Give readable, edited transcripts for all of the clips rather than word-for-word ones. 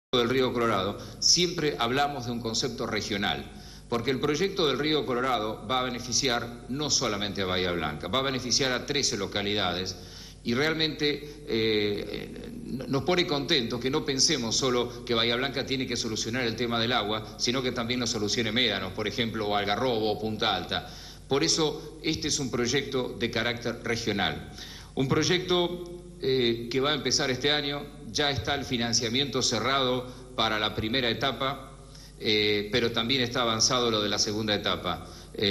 del Río Colorado, siempre hablamos de un concepto regional, porque el proyecto del Río Colorado va a beneficiar no solamente a Bahía Blanca, va a beneficiar a 13 localidades y realmente nos pone contentos que no pensemos solo que Bahía Blanca tiene que solucionar el tema del agua, sino que también lo solucione Médanos, por ejemplo, o Algarrobo o Punta Alta. Por eso este es un proyecto de carácter regional, un proyecto que va a empezar este año. Ya está el financiamiento cerrado para la primera etapa, pero también está avanzado lo de la segunda etapa.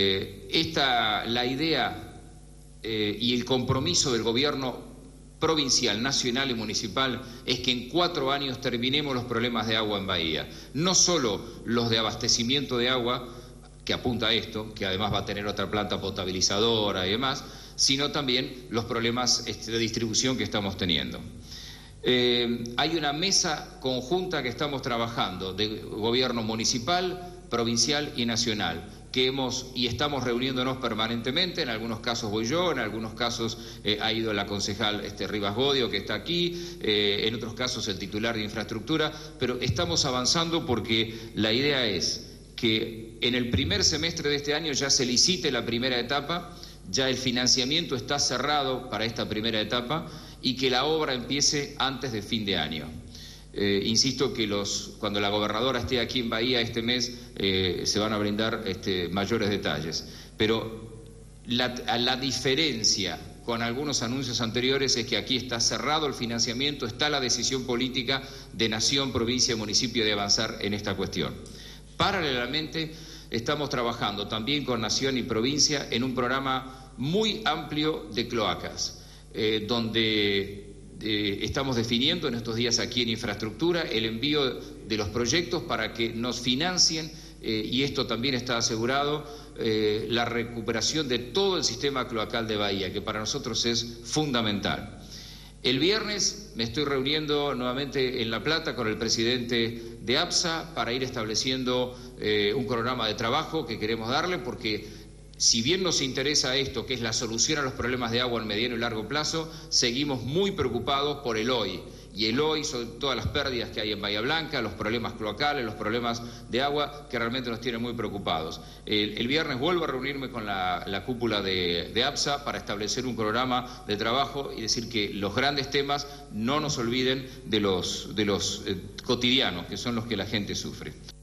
La idea y el compromiso del gobierno provincial, nacional y municipal es que en 4 años terminemos los problemas de agua en Bahía. No solo los de abastecimiento de agua, que apunta a esto, que además va a tener otra planta potabilizadora y demás, sino también los problemas de distribución que estamos teniendo. Hay una mesa conjunta que estamos trabajando de gobierno municipal, provincial y nacional, que estamos reuniéndonos permanentemente. En algunos casos voy yo, en algunos casos ha ido la concejal Rivas Godio, que está aquí, en otros casos el titular de infraestructura, pero estamos avanzando porque la idea es que en el primer semestre de este año ya se licite la primera etapa, ya el financiamiento está cerrado para esta primera etapa y que la obra empiece antes de fin de año. Insisto que cuando la gobernadora esté aquí en Bahía este mes se van a brindar mayores detalles, pero la diferencia con algunos anuncios anteriores es que aquí está cerrado el financiamiento, está la decisión política de nación, provincia y municipio de avanzar en esta cuestión. Paralelamente estamos trabajando también con nación y provincia en un programa muy amplio de cloacas, donde estamos definiendo en estos días aquí en infraestructura el envío de los proyectos para que nos financien, y esto también está asegurado, la recuperación de todo el sistema cloacal de Bahía, que para nosotros es fundamental. El viernes me estoy reuniendo nuevamente en La Plata con el presidente de APSA para ir estableciendo un programa de trabajo que queremos darle, porque si bien nos interesa esto, que es la solución a los problemas de agua en mediano y largo plazo, seguimos muy preocupados por el hoy. Y el hoy son todas las pérdidas que hay en Bahía Blanca, los problemas cloacales, los problemas de agua, que realmente nos tienen muy preocupados. El viernes vuelvo a reunirme con la cúpula de APSA para establecer un programa de trabajo y decir que los grandes temas no nos olviden de los cotidianos, que son los que la gente sufre.